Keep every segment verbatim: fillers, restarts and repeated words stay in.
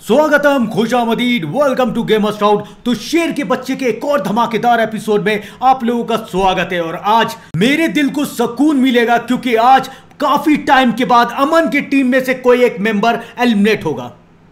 स्वागतम, खुशामदीद, welcome to gamer scout. तो शेर के बच्चे के एक और धमाकेदार एपिसोड में आप लोगों का स्वागत है। और आज मेरे दिल को सुकून मिलेगा क्योंकि आज काफी टाइम के बाद अमन की टीम में से कोई एक मेंबर एलिमिनेट होगा।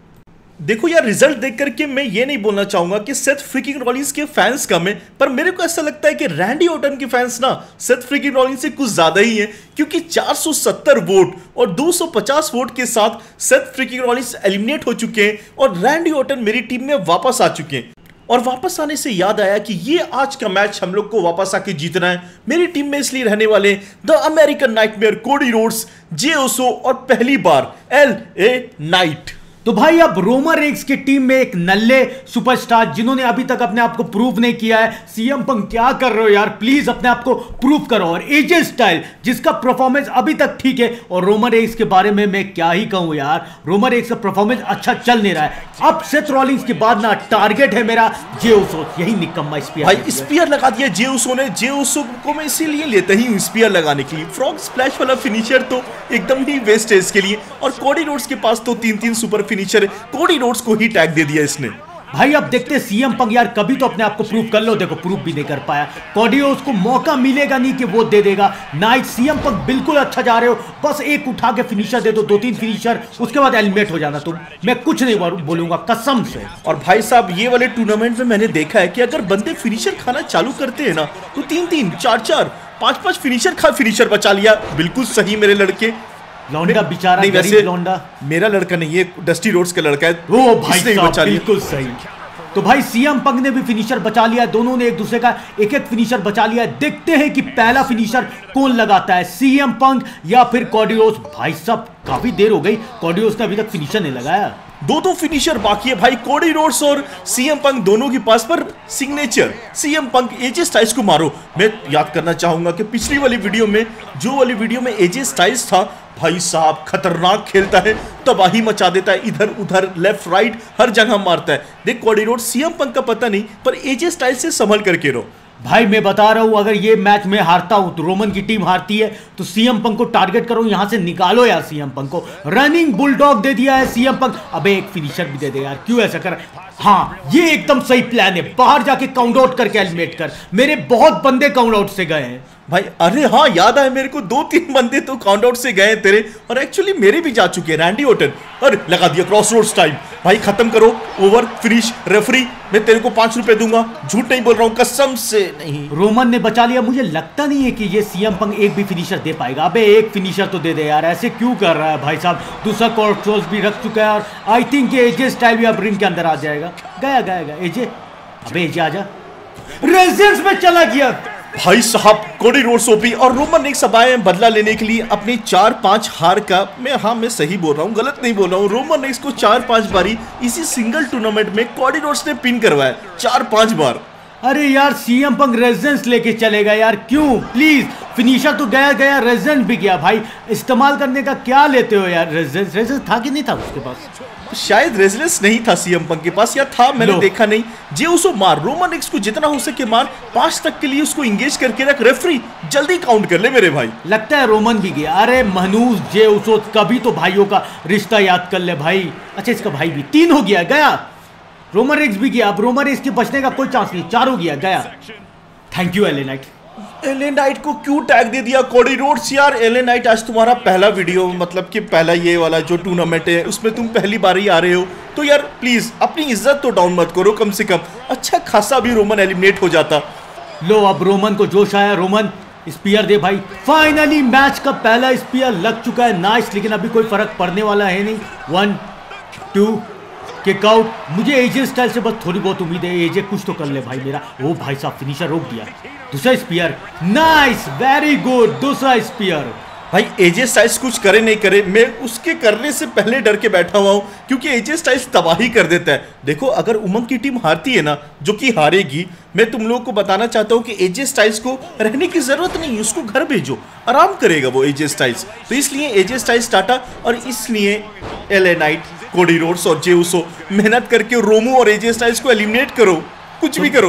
देखो यार, रिजल्ट देख करके मैं ये नहीं बोलना चाहूंगा कि सेथ फ्रीकिंग रॉलिंस के फैंस कम है, पर मेरे को ऐसा लगता है कि रैंडी ऑर्टन के फैंस ना सेथ फ्रीकिंग रॉलिंस से कुछ ज्यादा ही है, क्योंकि चार सौ सत्तर वोट और दो सौ पचास वोट के साथ सेथ फ्रीकिंग रॉलिंस एलिमिनेट हो चुके हैं और रैंडी ऑर्टन मेरी टीम में वापस आ चुके हैं। और वापस आने से याद आया कि ये आज का मैच हम लोग को वापस आके जीतना है। मेरी टीम में इसलिए रहने वाले the American nightmare, Cody Rhodes, Jey Uso और पहली बार एल ए नाइट। तो भाई अब रोमन रेंस की टीम में एक नल्ले सुपरस्टार जिन्होंने अभी तक अपने आप को प्रूव नहीं किया है। सीएम पंक क्या कर रहे हो यार, प्लीज अपने आप को प्रूव करो। और एजे स्टाइल जिसका परफॉर्मेंस अभी तक ठीक है। और रोमन रेंस के बारे में मैं क्या ही कहूं यार, रोमन रेंस का परफॉर्मेंस अच्छा चल नहीं रहा है। अब सेथ रॉलिंस के बाद ना टारगेट है मेरा जे ओसो। यही निकम्मा स्पीयर भाई स्पीयर लगा दिया जे ओसो ने। जे ओसो को मैं इसीलिए लेता ही हूं स्पीयर लगाने के लिए। फ्रॉग स्प्लैश वाला फिनिशर तो एकदम ही वेस्ट है इसके लिए। और कोडी रोड्स के पास तो तीन तीन सुपर फिनिशर है, कोडी रोड्स को ही टैग दे दिया इसने। भाई अब देखते हैं सीएम पंक यार कभी तो अपने आप को प्रूव कर लो। देखो प्रूव भी नहीं कर पाया। कोडी रोड्स को मौका मिलेगा नहीं कि वो दे देगा। नाइट सीएम पंक बिल्कुल अच्छा जा रहे हो, बस एक उठा के फिनिशर दे दो, दो तीन फिनिशर, उसके बाद एलिमिनेट हो जाना तुम। मैं कुछ नहीं बोलूंगा कसम से। और भाई साहब ये वाले टूर्नामेंट में मैंने देखा है कि अगर बंदे फिनिशर खाना चालू करते हैं ना तो तीन तीन चार चार पांच पांच फिनिशर खा फिनिशर बचा लिया। बिल्कुल सही मेरे लड़के। लौंडा बेचारा नहीं, गरीब लौंडा। मेरा लड़का नहीं, ये डस्टी रोड्स का लड़का है। ओ भाई साहब बिल्कुल सही। तो भाई सीएम पंक ने भी फिनिशर बचा लिया। दोनों ने एक दूसरे का एक एक फिनिशर बचा लिया। देखते हैं कि पहला फिनिशर कौन लगाता है, सीएम पंक या फिर कोडी रोड्स। भाई साहब काफी देर हो गई, कोडी रोड्स ने अभी तक फिनिशर नहीं लगाया। दो दो फिनिशर बाकी है भाई, कोडी रोड्स और सीएम पंक दोनों के पास। पर signature CM Punk AJ Styles को मारो। मैं याद करना चाहूंगा कि पिछली वाली वीडियो में जो वाली वीडियो में एजे स्टाइल्स था, भाई साहब खतरनाक खेलता है, तबाही मचा देता है, इधर उधर लेफ्ट राइट हर जगह मारता है। देख कोडी रोड्स सीएम पंक का पता नहीं, पर एजे स्टाइल्स से संभल करके रहो। भाई मैं बता रहा हूं, अगर ये मैच में हारता हूं तो रोमन की टीम हारती है, तो सीएम पंक को टारगेट करो, यहां से निकालो यार सीएम पंक को। रनिंग बुलडॉग दे दिया है सीएम पंक। अबे एक फिनिशर भी दे दे यार, क्यों ऐसा कर। हाँ ये एकदम सही प्लान है, बाहर जाके काउंट आउट करके एलिमिनेट कर। मेरे बहुत बंदे काउंट आउट से गए हैं भाई। अरे हाँ याद आया मेरे को, दो तीन बंदे तो काउंट आउट से गए तेरे, और एक्चुअली मेरे भी जा चुके हैं। रैंडी ऑर्टन अरे लगा दिया क्रॉस रोड्स टाइम। भाई खत्म करो, ओवर फिनिश। रेफरी मैं तेरे को पांच रुपए दूंगा, झूठ नहीं बोल रहा हूं, कसम से नहीं। रोमन ने बचा लिया। मुझे लगता नहीं है कि ये सीएम पंक एक भी फिनिशर दे पाएगा। अबे एक फिनिशर तो दे दे यार, ऐसे क्यों कर रहा है भाई साहब। दूसरा क्रॉस भी रख चुका है और आई थिंक एजे स्टाइल भी अब रिंग के अंदर आ जाएगा। गया गया गया एजे। अबे एजे आजा, रेजिडेंस में चला गया। भाई साहब कोडी रोड्स ओपी और रोमन रेंस अब आए हैं बदला लेने के लिए अपनी चार पांच हार का। मैं हाँ मैं सही बोल रहा हूँ, गलत नहीं बोल रहा हूँ। रोमन रेंस को चार पांच बारी इसी सिंगल टूर्नामेंट में कोडी रोड्स ने पिन करवाया, चार पांच बार। अरे यार सीएम पंक रेजिडेंस लेके चलेगा यार, क्यों प्लीज। फिनिशर तो गया गया, रेजिडेंस भी गया। भाई इस्तेमाल करने का क्या लेते हो यार। रेजिडेंस रेजिडेंस था कि नहीं था उसके पास? शायद रेजिडेंस नहीं था सीएम पंक के पास, या था मैंने देखा नहीं। जे उसको मार, रोमन रेंस को जितना हो सके मार, पांच तक के लिए उसको इंगेज करके रख। रेफरी जल्दी काउंट कर ले मेरे भाई। लगता है रोमन भी गया। अरे मनूज जे उसो कभी तो भाइयों का रिश्ता याद कर ले भाई। अच्छा इसका भाई भी तीन हो गया, गया। रोमन रेंस भी गया। अब रोमन रेंस के बचने का कोई चांस नहीं, चार हो गया, गया। Thank you LA Knight. LA Knight को क्यों टैग दे दिया कोडी रोड्स यार। एले नाइट आज तुम्हारा पहला वीडियो, मतलब कि पहला ये वाला जो टूर्नामेंट है उसमें तुम पहली बार ही आ रहे हो, तो यार प्लीज अपनी इज्जत तो डाउन मत करो। कम से कम अच्छा खासा भी रोमन एलिमिनेट हो जाता। लो अब रोमन को जोश आया। रोमन स्पीयर दे भाई। फाइनली मैच का पहला स्पीयर लग चुका है। नाइस, लेकिन अभी कोई फर्क पड़ने वाला है नहीं। One two kick out. मुझे एजे स्टाइल से बस थोड़ी बहुत उम्मीद है, एजे कुछ तो कर ले भाई मेरा। ओ भाई साहब फिनिशर रोक दिया। दूसरा स्पीयर, नाइस, वेरी गुड। दूसरा स्पीयर। भाई एजे स्टाइल्स कुछ करे नहीं करे, मैं उसके करने से पहले डर के बैठा हुआ हूं, क्योंकि एजे स्टाइल्स तबाही कर देता है। देखो अगर उमंग की टीम हारती है ना, जो कि हारेगी, मैं तुम लोगों को बताना चाहता हूं कि एजे स्टाइल्स को रहने की जरूरत नहीं, उसको घर भेजो, आराम करेगा वो एजे स्टाइल्स। तो इसलिए एजे स्टाइल्स टाटा, और इसलिए एले नाइट, कोडी रोड्स और जे उसो मेहनत करके रोमो और एजे स्टाइल्स को एलिमिनेट करो, कुछ भी करो।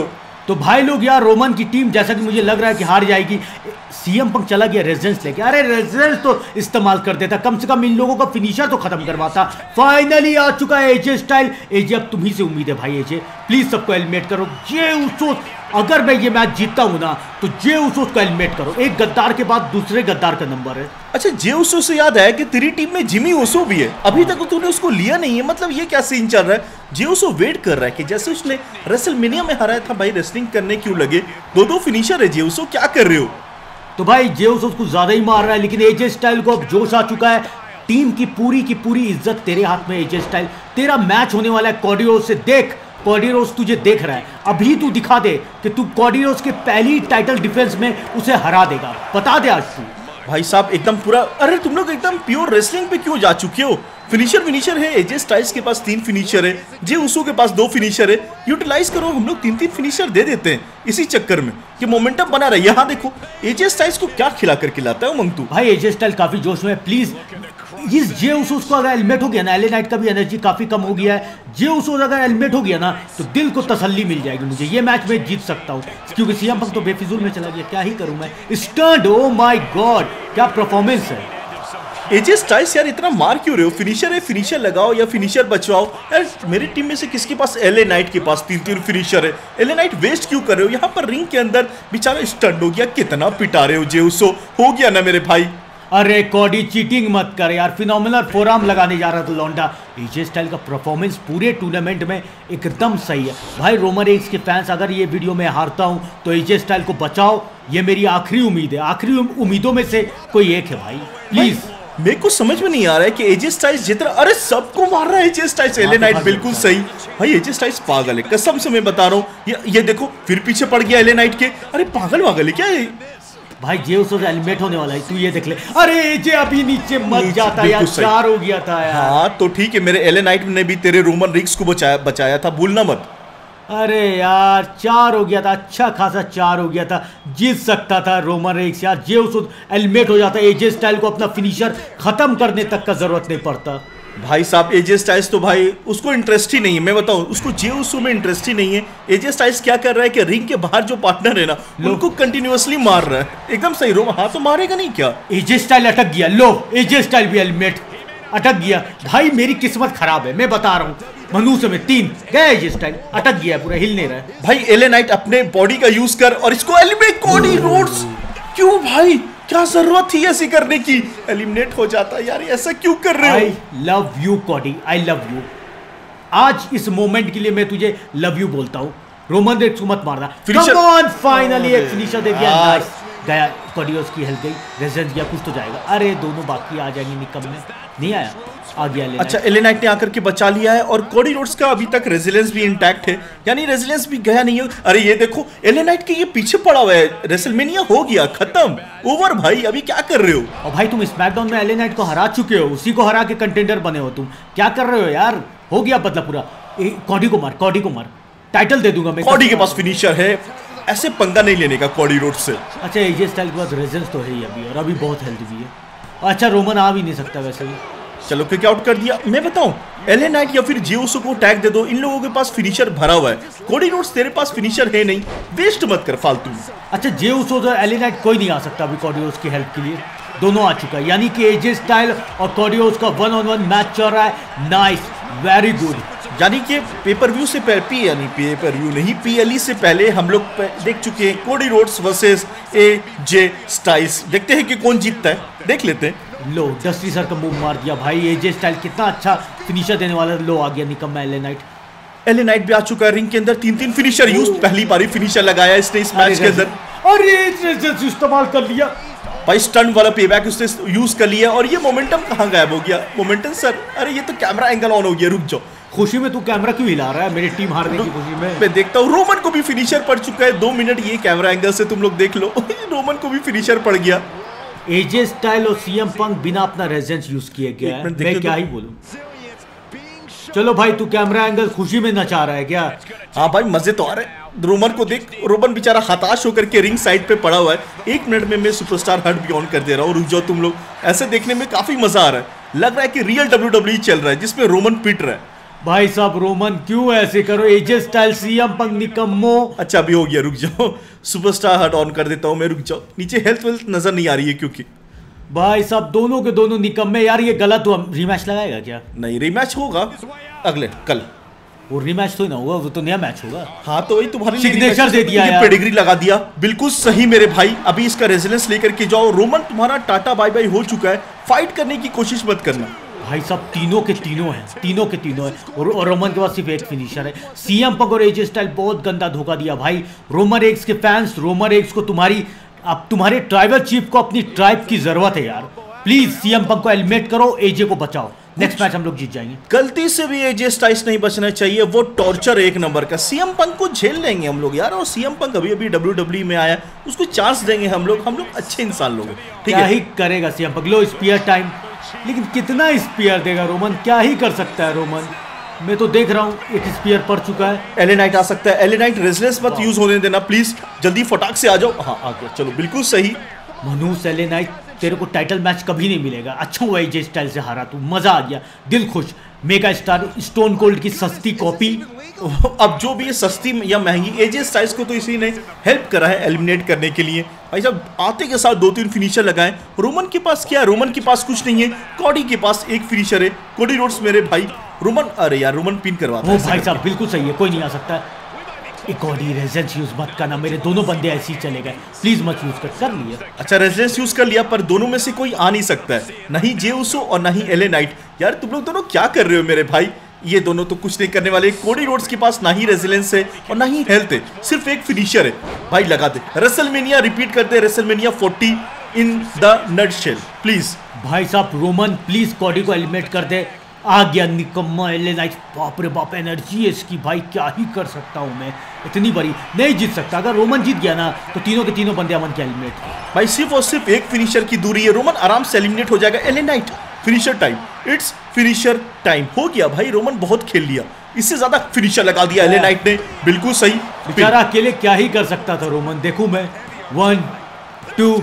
तो भाई लोग यार रोमन की टीम जैसा कि मुझे लग रहा है कि हार जाएगी। सीएम पंक चला गया रेजिडेंस लेके। अरे रेजिडेंस तो इस्तेमाल कर देता, कम से कम इन लोगों का फिनिशर तो खत्म करवाता। फाइनली आ चुका है एजे स्टाइल। एजे अब तुम्ही से उम्मीद है भाई। एजे प्लीज सबको एलिमिनेट करो। जे उसोस, अगर मैं ये मैच जीतता हूं ना तो जे उसोस को एलिमिनेट करो। एक गद्दार के बाद दूसरे गद्दार का नंबर है। अच्छा, जे उसो से याद आया कि तेरी टीम में जिमी उसो भी है, अभी तक तूने उसको लिया नहीं है। मतलब ये क्या सीन चल रहा है? जे उसो वेट कर रहा है कि जैसे उसने रेसलमेनिया में हराया था भाई, रेसलिंग करने क्यों लगे? दो दो फिनिशर है जे उसो, क्या कर रहे हो? तो भाई जे उसो उसको ज्यादा ही मार रहा है, लेकिन एजे स्टाइल को अब जोश आ चुका है। टीम की पूरी की पूरी इज्जत तेरे हाथ में एजे स्टाइल। तेरा मैच होने वाला है कॉडी रोड्स से। देख कॉडी रोड्स तुझे देख रहा है, अभी तू दिखा दे कि तू कॉडी रोड्स के पहली टाइटल डिफेंस में उसे हरा देगा। बता दे आज तू। भाई साहब एकदम पूरा, अरे तुम लोग एकदम प्योर रेसलिंग पे क्यों जा चुके हो? फिनिशर फिनिशर है, एजे स्टाइल्स के पास तीन फिनिशर है, जे उसो के पास दो फिनिशर है। यूटिलाइज करो, हम लोग तीन तीन फिनिशर दे देते हैं इसी चक्कर में कि मोमेंटम बना रहे। यहाँ देखो एजे स्टाइल्स को क्या खिला कर खिलाता है मंगतू। भाई एजे स्टाइल काफी जोश में है। प्लीज इस जे उसो को अगर एलिमिनेट हो गया ना, एले नाइट का भी एनर्जी काफी कम हो गया है। जे उसो अगर एलिमिनेट हो गया ना तो दिल को तसल्ली मिल जाएगी मुझे। ये मैच में जीत सकता हूँ क्योंकि सीएम पंक तो बेफिजूल में चला गया। क्या ही करूं मैं। स्टंट, ओ माय गॉड क्या परफॉर्मेंस है। एजे स्टाइल्स यार इतना मार क्यों रहे हो? फिनिशर है, फिनिशर लगाओ या फिनिशर बचवाओ यार। मेरी टीम में से किसके पास? एले नाइट के पास तीन तीन फिनिशर है। एले नाइट वेस्ट क्यों कर रहे हो? यहाँ पर रिंग के अंदर बेचारा स्टंट हो गया। कितना पिटा रहे हो जे उसो, हो गया ना मेरे भाई। अरे कॉडी चीटिंग मत कर यार, फिनोमिनल फोरआर्म लगाने जा रहा था लौंडा। एजे स्टाइल का परफॉर्मेंस पूरे टूर्नामेंट में एकदम सही है भाई। रोमन रेंस के फैंस, अगर ये वीडियो में हारता हूं तो एजे स्टाइल को बचाओ, ये मेरी आखिरी उम्मीद है। आखिरी उम्मीदों में से कोई एक है भाई, प्लीज। मेरे को समझ में नहीं आ रहा है कि एजे स्टाइल्स जितना, अरे सबको मार रहा है एजे स्टाइल्स। एले नाइट बिल्कुल सही भाई, एजे स्टाइल्स पागल है कसम से मैं बता रहा हूँ। ये, ये देखो फिर पीछे पड़ गया एले नाइट के। अरे पागल पागल है क्या ये भाई? जे उसो एलिमिनेट होने वाला है, तू ये देख ले। अरे जे अभी नीचे मत जाता यार, चार हो गया था यार। हाँ तो ठीक है, मेरे एले नाइट ने भी तेरे रोमन रिक्स को बचाया बचाया था, भूलना मत। अरे यार चार हो गया था, अच्छा खासा चार हो गया था। जीत सकता था रोमन रेंस यार। जे उसो एलिमिनेट हो जाता, एजे स्टाइल को अपना फिनिशर खत्म करने तक का जरूरत नहीं पड़ता। भाई साहब एजे स्टाइल्स तो भाई उसको इंटरेस्ट ही नहीं है, मैं बताऊं उसको जे उसो में इंटरेस्ट ही नहीं है। एजे स्टाइल्स क्या कर रहा है कि रिंग के बाहर जो पार्टनर है ना उनको कंटिन्यूअसली मार रहा है। एकदम सही। रोम हाँ तो मारेगा नहीं क्या? एजे स्टाइल अटक गया। लो एजे स्टाइल भी एलिमिनेट, अटक गया भाई। मेरी किस्मत खराब है, मैं बता रहा हूँ। मनुष्य में तीन गया, एजे स्टाइल अटक गया, पूरा हिल नहीं रहा है भाई। एले नाइट अपने बॉडी का यूज कर और इसको एलिमिनेट। कॉडी रोड्स क्यों भाई, क्या जरूरत थी ऐसी करने की? एलिमिनेट हो जाता यार, ऐसा क्यों कर रहे हो? I love you Cody, I love you. आज इस मोमेंट के लिए मैं तुझे लव यू बोलता हूँ। रोमन रेंस को मत मारना। कम ऑन, फाइनली एक फिनिशर दे दिया। नाइस गया, कॉडियोस की हेल्थ गई, रेजिडेंस गया, कुछ तो जाएगा। अरे दोनों बाकी आ जाएंगे निकम में, नहीं आया, आ गया एले। अच्छा एले नाइट ने आकर के बचा लिया है और कॉडी रोड्स का अभी तक रेजिलेंस भी इंटैक्ट है, यानी रेजिलेंस भी गया नहीं है। अरे ये देखो एले नाइट के ये पीछे पड़ा हुआ है। रेसलमेनिया हो गया खत्म, ओवर भाई। अभी क्या कर रहे हो? और भाई तुम स्मैकडाउन में एले नाइट को हरा चुके हो, उसी को हरा के कंटेंडर बने हो। तुम क्या कर रहे हो यार? हो गया बदला पूरा। कॉडी को मार, कॉडी को मार, टाइटल दे दूंगा मैं। कॉडी के पास फिनिशर है, ऐसे पंगा नहीं लेने का कॉडी रोड्स से। अच्छा एजे स्टाइल के पास रेजिडेंस तो है ही अभी, और अभी बहुत हेल्थ भी है। अच्छा रोमन आ भी नहीं सकता वैसे भी। चलो किक आउट कर दिया। मैं बताऊं एले नाइट या फिर जे उसो को टैग दे दो, इन लोगों के पास फिनिशर भरा हुआ है। कॉडी रोड्स तेरे पास फिनिशर है नहीं, वेस्ट मत कर फालतू। अच्छा जे उसो तो एले नाइट कोई नहीं आ सकता अभी कॉडी रोड्स की हेल्प के लिए। दोनों आ चुका है, यानी कि एजे स्टाइल और कॉडी रोड्स का वन ऑन वन मैच चल रहा है। Nice, very good. यानी कि पेपर व्यू से पहले पी यानी पेपर व्यू नहीं पीएलई से पहले हम लोग देख चुके हैं Cody Rhodes versus AJ Styles. देखते हैं कि कौन जीतता है, देख लेते हैं। लो डस्टी सर का मूव मार दिया भाई। एजे स्टाइल कितना अच्छा फिनिशर देने वाला। लो आ गया निकम्मा एले नाइट। एले नाइट भी आ चुका है रिंग के अंदर। तीन तीन फिनिशर यूज, पहली बारी फिनिशर लगाया इसने इस मैच के अंदर। अरे इस्तेमाल कर लिया भाई, स्टंट वाला पेबैक उसने यूज कर लिया। और ये मोमेंटम कहाँ गायब हो गया? मोमेंटम सर, अरे ये तो कैमरा एंगल ऑन हो गया, रुक जाओ। खुशी में तू कैमरा क्यों हिला रहा है मेरी टीम हारने की खुशी में? मैं देखता हूँ रोमन को भी फिनिशर पड़ चुका है। दो मिनट ये कैमरा एंगल से तुम लोग देख लो। रोमन को भी फिनिशर पड़ गया। एजे स्टाइल और सीएम पंक बिना अपना रेजिडेंस यूज किए गया है, मैं क्या ही बोलूं। चलो भाई तू कैमरा एंगल खुशी में नचा रहा है क्या? हाँ भाई मजे तो आ रहे। रोमन को देख, रोमन बेचारा हताश होकर के रिंग साइड पे पड़ा हुआ है। एक मिनट में मैं सुपरस्टार हट भी ऑन कर दे रहा हूँ, रुक जाओ तुम लोग। ऐसे देखने में काफी मजा आ रहा है, लग रहा है कि रियल डब्ल्यू डब्ल्यू ई चल रहा है जिसमें रोमन पिट रहा है। भाई साहब रोमन क्यों ऐसे करो, एजे स्टाइल सीएम पंक निकम्मो। अच्छा अभी हो गया, रुक जाओ, सुपरस्टार हट ऑन कर देता हूं मैं, रुक जाओ। नीचे हेल्थ वेल्थ नजर नहीं आ रही है क्योंकि भाई साहब दोनों के दोनों निकम्मे यार, ये गलत हुआ। रीमैच लगाएगा क्या? नहीं, रीमैच होगा अगले कल। वो रीमैच तो ही ना होगा, वो तो नया मैच होगा। हाँ तो वही तुम्हारे सिग्नेचर दे दिया यार, पेडिग्री लगा दिया। बिल्कुल सही मेरे भाई, अभी इसका रेजिलेंस लेकर के जाओ। रोमन तुम्हारा टाटा बाय बाय हो चुका है, फाइट करने की कोशिश मत करना। भाई साहब तीनों के तीनों हैं, तीनों के तीनों हैं और, और रोमन के पास सिर्फ एक फिनिशर है। सीएम पंक और एजे स्टाइल बहुत गंदा धोखा दिया भाई। रोमन रेग्स के फैंस, रोमन रेग्स को तुम्हारी, अब तुम्हारे ट्राइबल चीफ को अपनी ट्राइब की जरूरत है यार। प्लीज सीएम पंक को एलिमिनेट करो, एजे को बचाओ, नेक्स्ट मैच हम लोग जीत जाएंगे। गलती से भी एजे स्टाइल्स नहीं बचना चाहिए, वो टॉर्चर एक नंबर का। सीएम पंक को झेल लेंगे हम लोग यार, और सीएम पंक अभी अभी डब्ल्यू डब्ल्यू में आया, उसको चांस देंगे हम लोग। हम लोग अच्छे इंसान लोग हैं, ठीक है। क्या ही करेगा सीएम पंक, लो स्पीयर टाइम, लेकिन कितना स्पीयर देगा रोमन, क्या ही कर सकता है रोमन। मैं तो देख रहा हूँ एक स्पीयर पड़ चुका है। एले नाइट आ सकता है, एले नाइट रेजिलेंस मत यूज होने देना प्लीज, जल्दी फटाक से आ जाओ। हाँ आ गया, चलो बिल्कुल सही। मनुष एले नाइट तेरे को टाइटल मैच कभी नहीं मिलेगा। अच्छा हुआ एजे स्टाइल से हारा तू, मजा आ गया, दिल खुश। मेगा स्टार स्टोन कोल्ड की सस्ती कॉपी। अब जो भी है सस्ती या महंगी, एजे स्टाइल्स को तो इसी ने हेल्प करा है एलिमिनेट करने के लिए। भाई साहब आते के साथ दो तीन फिनिशर लगाए। रोमन के पास क्या है? रोमन के पास कुछ नहीं है। कॉडी के पास एक फिनिशर है, कोडी रोड्स मेरे भाई। रोमन, अरे यार रोमन पिन करवाता है। भाई साहब बिल्कुल सही है, कोई नहीं आ सकता। एक कॉडी रेजिडेंस यूज मत करना, मेरे दोनों बंदे ऐसे ही चले गए, प्लीज मत यूज कर। कर लिया, अच्छा रेजिडेंस यूज कर लिया, पर दोनों में से कोई आ नहीं सकता है, नहीं जे उसो और नहीं एले नाइट। यार तुम लोग दोनों क्या कर रहे हो मेरे भाई? ये दोनों तो कुछ नहीं करने वाले। कोडी रोड्स के पास ना ही रेजिलेंस है और ना ही हेल्थ है, सिर्फ एक फिनिशर है। भाई लगा दे, रेसलमेनिया रिपीट करते, WrestleMania forty in the nutshell please. भाई साहब रोमन प्लीज कॉडी को एलिमिनेट कर दे। आ गया निकम्मा एले नाइट, बाप रे बाप एनर्जी है इसकी भाई, क्या ही कर सकता हूँ मैं, इतनी बड़ी नहीं जीत सकता। अगर रोमन जीत गया ना तो तीनों के तीनों बंदे अमन के एलिमिनेट। भाई सिर्फ और सिर्फ एक फिनिशर की दूरी है, रोमन आराम से एलिमिनेट हो जाएगा। LA Knight finisher time, it's finisher time हो गया भाई। रोमन बहुत खेल लिया, इससे ज्यादा फिनिशर लगा दिया एले नाइट ने, बिल्कुल सही। बेचारा अकेले क्या ही कर सकता था रोमन। देखूं मैं, one two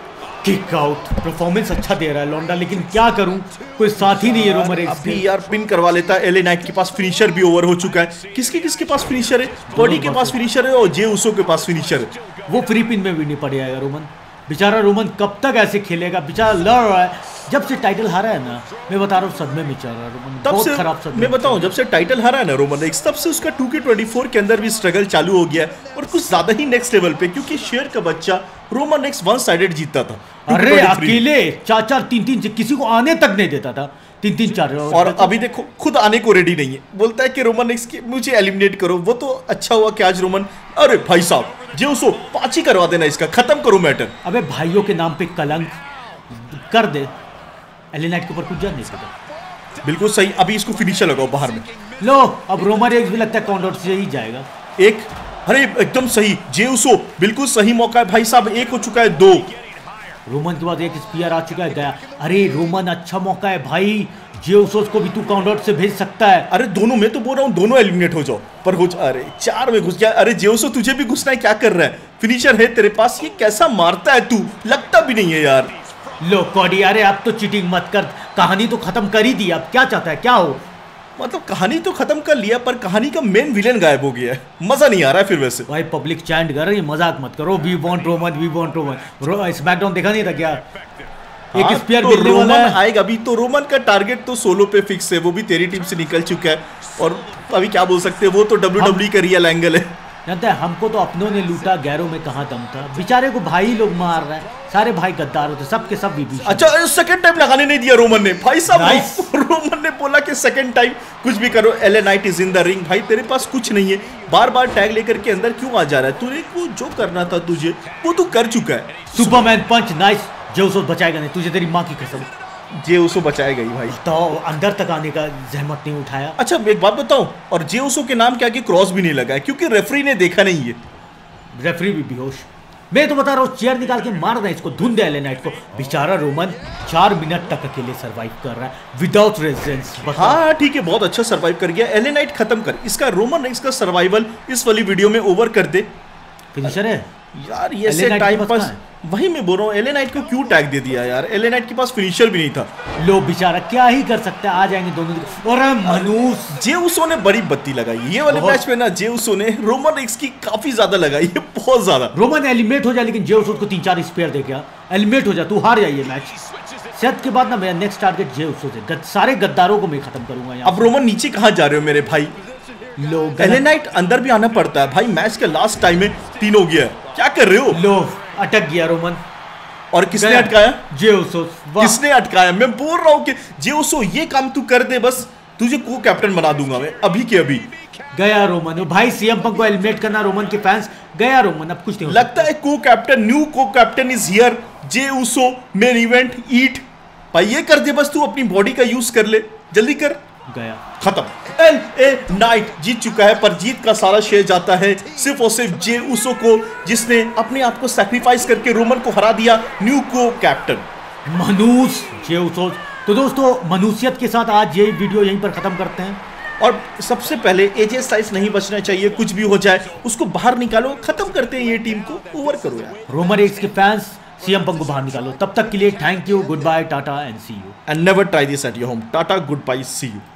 kick out. Performance अच्छा दे रहा है लौंडा, लेकिन क्या करूं, कोई साथ ही नहीं है रोमन रेग्स के। अभी यार पिन करवा लेता है। एले नाइट के पास फिनिशर भी ओवर हो चुका है। किसके किसके पास फिनिशर है? कॉडी के पास फिनिशर है और जे उसो के पास फिनिशर है। वो फ्री पिन में भी नहीं पड़ जाएगा रोमन। बेचारा रोमन कब तक ऐसे खेलेगा, बेचारा लड़ रहा है। जब से टाइटल हारा है ना, मैं बता रहा हूँ सदमे में चल रहा है रोमन, तब बहुत से खराब सदमे। मैं बताऊं, जब से टाइटल हारा है ना रोमन रेग्स, तब से उसका टू के ट्वेंटी फोर के अंदर भी स्ट्रगल चालू हो गया है, और कुछ ज्यादा ही नेक्स्ट लेवल पे, क्योंकि शेयर का बच्चा रोमन रेग्स वन साइडेड जीतता था। अरे अकेले चार चार तीन तीन किसी को आने तक नहीं देता था, तीन तीन चार। और अभी देखो खुद आने को रेडी नहीं है, बोलता है कि रोमन रेग्स की मुझे एलिमिनेट करो। वो तो अच्छा हुआ कि आज रोमन, अरे भाई साहब जे उसो पांच ही करवा देना, इसका खत्म करो मैटर। अबे भाइयों के नाम पे कलंक कर दे, एले नाइट के ऊपर कुछ जान नहीं सकता। बिल्कुल सही, अभी इसको फिनिशर लगाओ बाहर में। लो अब रोमन रेग्स भी लगता है काउंट आउट से ही जाएगा। एक, अरे एकदम सही जे उसो, बिल्कुल सही मौका है भाई साहब। एक हो चुका है, दो। रोमन के बाद एक स्पीयर आ चुका है, गया। अरे रोमन अच्छा मौका है भाई, जेउसोस को भी तू काउंट आउट से भेज सकता है। अरे दोनों, मैं तो बोल रहा हूँ दोनों एलिमिनेट हो जाओ, पर हो जा, अरे चार में घुस गया। अरे जेउसो तुझे भी घुसना है, क्या कर रहा है? फिनिशर है तेरे पास, ये कैसा मारता है तू, लगता भी नहीं है यार। लो कॉडी, अरे अब तो चीटिंग मत कर, कहानी तो खत्म कर ही दी, अब क्या चाहता है, क्या हो? मतलब कहानी तो खत्म कर लिया, पर कहानी का मेन विलेन गायब हो गया है, मजा नहीं आ रहा है फिर वैसे। भाई पब्लिक चैंट कर रही है, मजाक मत करो। We want Roman, we want Roman. SmackDown देखा नहीं था क्या? एक हाँ, स्पीयर तो मिलने रोमन वाला है। आएगा अभी तो। रोमन का टारगेट तो सोलो पे फिक्स है, वो भी तेरी टीम से निकल चुका है, और अभी क्या बोल सकते हैं, वो तो डब्ल्यू डब्ल्यू का रियल एंगल है। जानते हैं, हमको तो अपनों ने लूटा, गैरों में कहाँ दम था। बेचारे को भाई लोग मार रहे हैं, सारे भाई गद्दार होते, सबके सब बीबी। अच्छा सेकंड टाइम लगाने नहीं दिया रोमन ने, भाई साहब। रोमन ने बोला कि सेकंड टाइम कुछ भी करो, LA Knight is in the ring. भाई तेरे पास कुछ नहीं है, बार बार टैग लेकर के अंदर क्यों आ जा रहा है? तूने वो जो करना था तुझे, वो तू कर चुका है। सुपरमैन पंच, नाइस। जेउसोस बचाएगा नहीं तुझे, तेरी माँ की कसम। जे उसो बचाएगा ही भाई, तो अंदर तक आने का जहमत नहीं उठाया। अच्छा एक बात बताऊं, और जे उसो के नाम के आगे क्रॉस भी नहीं लगा है, क्योंकि रेफरी ने देखा नहीं है। रेफरी भी बेहोश। मैं तो बता रहा हूँ, चेयर निकाल के मार रहा है इसको, धुन दे एले नाइट को। बेचारा रोमन चार मिनट तक अकेले सरवाइव कर रहा है विदाउट रेजिस्टेंस। हाँ ठीक है, बहुत अच्छा सरवाइव कर गया। एले नाइट खत्म कर इसका, रोमन रेग्स का सर्वाइवल इस वाली वीडियो में ओवर कर दे। फिनिशर है? यार ये से टाइम पास, वही मैं बोल रहा हूँ, एल ए नाइट को क्यों टैग दे दिया यार? एल ए नाइट के पास फिनिशर भी नहीं था। लो बेचारा क्या ही कर सकता है, आ जाएंगे दोनों। और मनुस जे उसो ने बड़ी बत्ती लगाई ये वाले मैच में ना। जे उसो ने रोमन रेक्स की काफी ज्यादा लगाई है, बहुत ज्यादा। रोमन एलिमिनेट हो जाए, लेकिन जे उसो को तीन चार स्पेयर दे गया। एलिमिनेट हो जाए, तू हार जाइए मैच। सेथ के बाद ना मेरा नेक्स्ट टारगेट जे उसो से, गद, सारे गद्दारों को मैं खत्म करूंगा यहाँ। अब रोमन नीचे कहाँ जा रहे हो मेरे भाई? लोग एल ए नाइट अंदर भी आना पड़ता है भाई, मैच के लास्ट टाइम में तीन हो गया, क्या कर रहे हो? लो अटक गया रोमन। और किसने अटकाया? जे उसो। किसने अटकाया? मैं बोल रहा हूँ कि जे उसो ये काम तू कर दे, बस तुझे को कैप्टन बना दूंगा मैं अभी के अभी। गया रोमन भाई, सीएम पंक को एलिमिनेट करना रोमन के फैंस। गया रोमन, अब कुछ नहीं लगता है co captain, new co captain is here. Jey Uso main event eat भाई, ये कर दे बस, तू अपनी बॉडी का यूज कर ले, जल्दी कर। गया, खत्म। एल ए नाइट जीत चुका है, पर जीत का सारा श्रेय जाता है सिर्फ और सिर्फ जे उसो को, जिसने अपने आप को सैक्रिफाइस करके रोमन को हरा दिया, न्यू को कैप्टन। मनुस जे उसो। तो दोस्तों मनुष्यत के साथ आज ये वीडियो यहीं पर खत्म करते हैं। और सबसे पहले एजे स्टाइल्स नहीं बचना चाहिए, कुछ भी हो जाए उसको बाहर निकालो, खत्म करते हैं ये टीम को, ओवर करो यार। रोमन रेक्स के फैंस सीएम पंक को बाहर निकालो। तब तक के लिए thank you, good bye, tata and see you. And never try this at your home. Tata, good bye, see you.